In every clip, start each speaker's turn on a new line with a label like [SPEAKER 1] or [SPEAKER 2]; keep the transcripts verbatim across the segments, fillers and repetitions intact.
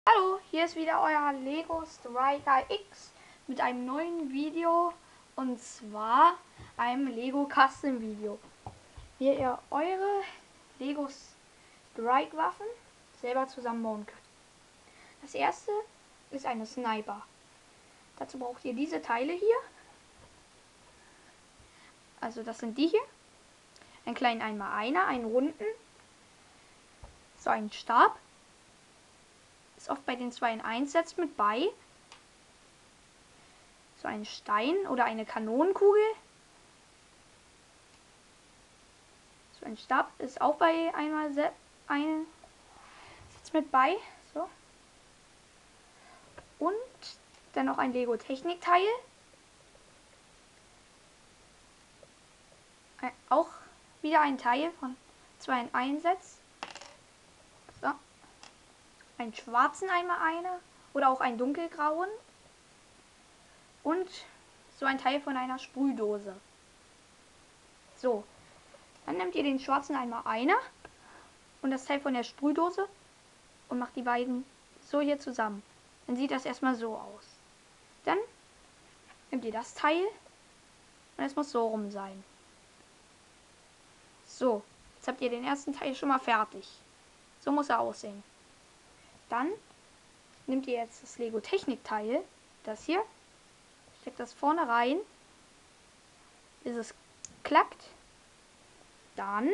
[SPEAKER 1] Hallo, hier ist wieder euer Lego Striker X mit einem neuen Video, und zwar einem Lego Custom Video, wie ihr eure Lego Strike Waffen selber zusammenbauen könnt. Das erste ist eine Sniper. Dazu braucht ihr diese Teile hier. Also das sind die hier. Einen kleinen einmal einer, einen runden, so einen Stab. Ist oft bei den zwei in eins Sets mit bei. So ein Stein oder eine Kanonenkugel. So ein Stab ist auch bei einmal Set ein Sets mit bei. So. Und dann noch ein Lego Technikteil. Ein, auch wieder ein Teil von zwei in eins Sets. So. Einen schwarzen einmal einer oder auch einen dunkelgrauen. Und so ein Teil von einer Sprühdose. So, dann nehmt ihr den schwarzen einmal einer und das Teil von der Sprühdose und macht die beiden so hier zusammen. Dann sieht das erstmal so aus. Dann nehmt ihr das Teil und es muss so rum sein. So, jetzt habt ihr den ersten Teil schon mal fertig. So muss er aussehen. Dann nehmt ihr jetzt das Lego Technikteil, das hier, steckt das vorne rein, bis es klackt. Dann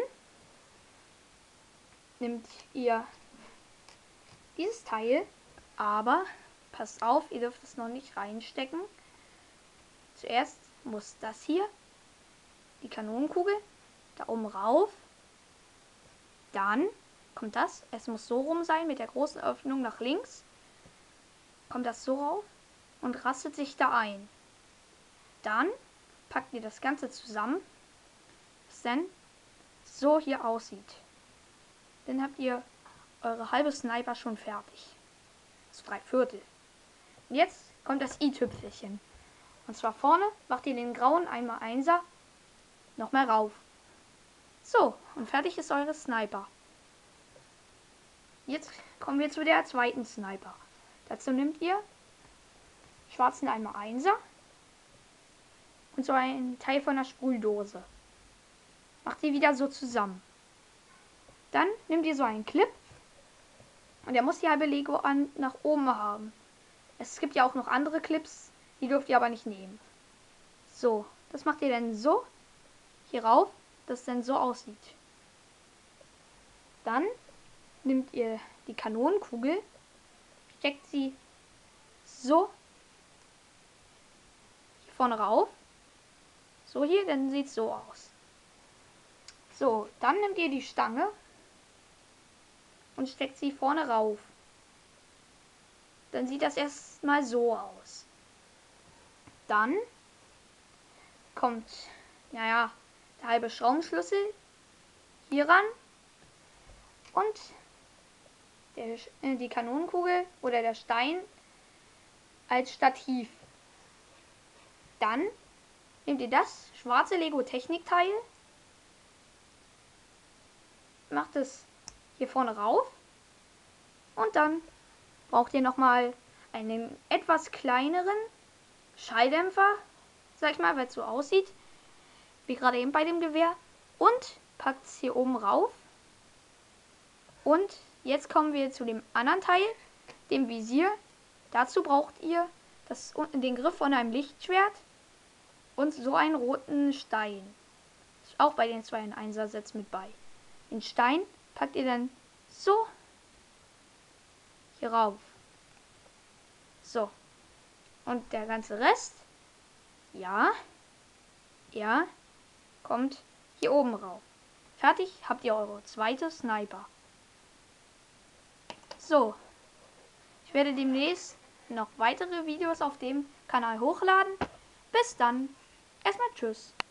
[SPEAKER 1] nehmt ihr dieses Teil, aber passt auf, ihr dürft es noch nicht reinstecken. Zuerst muss das hier, die Kanonenkugel, da oben rauf. Dann kommt das, es muss so rum sein, mit der großen Öffnung nach links. Kommt das so rauf und rastet sich da ein. Dann packt ihr das Ganze zusammen, bis dann so hier aussieht. Dann habt ihr eure halbe Sniper schon fertig. Das drei Viertel. Und jetzt kommt das i-Tüpfelchen. Und zwar vorne macht ihr den grauen einmal Einser nochmal rauf. So, und fertig ist eure Sniper. Jetzt kommen wir zu der zweiten Sniper. Dazu nehmt ihr schwarzen einmal Einser und so einen Teil von der Sprühdose. Macht ihr wieder so zusammen. Dann nehmt ihr so einen Clip und der muss die halbe Lego an nach oben haben. Es gibt ja auch noch andere Clips, die dürft ihr aber nicht nehmen. So, das macht ihr dann so hier rauf, dass es dann so aussieht. Dann nehmt ihr die Kanonenkugel, steckt sie so hier vorne rauf. So hier, dann sieht es so aus. So, dann nehmt ihr die Stange und steckt sie vorne rauf. Dann sieht das erstmal so aus. Dann kommt, naja, der halbe Schraubenschlüssel hier ran und der, äh, die Kanonenkugel oder der Stein als Stativ. Dann nehmt ihr das schwarze Lego Technikteil, macht es hier vorne rauf und dann braucht ihr nochmal einen etwas kleineren Schalldämpfer, sag ich mal, weil es so aussieht, wie gerade eben bei dem Gewehr, und packt es hier oben rauf. Und jetzt kommen wir zu dem anderen Teil, dem Visier. Dazu braucht ihr das, den Griff von einem Lichtschwert und so einen roten Stein. Ist auch bei den zwei in einser Sets mit bei. Den Stein packt ihr dann so hier rauf. So. Und der ganze Rest, ja, ja, kommt hier oben rauf. Fertig habt ihr eure zweite Sniper. So. Ich werde demnächst noch weitere Videos auf dem Kanal hochladen. Bis dann. Erstmal tschüss.